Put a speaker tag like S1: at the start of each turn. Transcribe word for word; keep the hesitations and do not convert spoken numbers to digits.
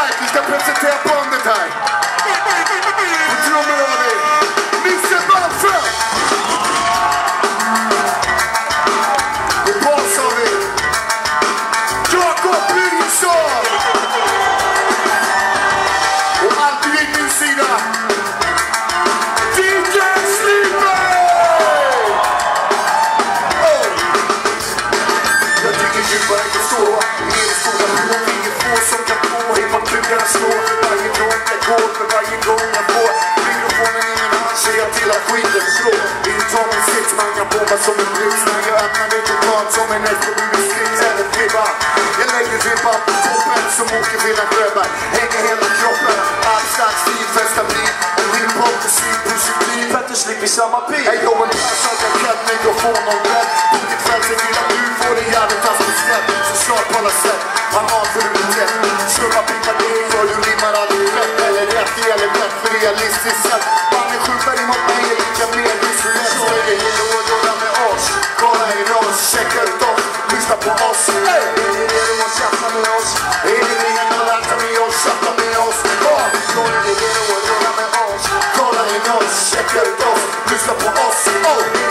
S1: right, vi ska presentera bandet här. På trummor har vi Nisse Bamfö. På bas har vi Jakob Brynsson. Och alltid vid min sida D J Slipper. Oh. Jag tycker djupare kan stå i en skola på ingen få som kan få hiphop-klubbarna slå. Varje gång jag går, för varje gång jag får mikrofonen i min hand ser jag till att skiten slår. Intar min sits, många bombar som en blixt. När jag öppnar det totalt som en efterbudet skrift eller tribba. Jag lägger ribban på toppen som åker vid en sjöberg. Hänger hela kroppen, all slags liv, fästa blir en hiphop och syn positiv. Petter slip i samma bil. Ey, jag en pass att jag kan mikrofon och rätt. På ditt fält ser till att du får det jävligt tastigt snett. Så snart på alla sätt, han har för det rätt. Slumma pippa dig för du rimmar aldrig rätt. Eller rätt, det gäller rätt för realistiskt sätt. Man är skjutare emot mig, jag lika mer visuellt. Så är det hela ådorna med oss. Kolla in oss, checka ut oss, lyssna på oss. Ey, är det det du har chatta med oss? Är det ingen att lära med oss, chatta med oss? Ja, så är det hela ådorna med oss. Kolla in oss, checka ut oss, lyssna på oss. Oh.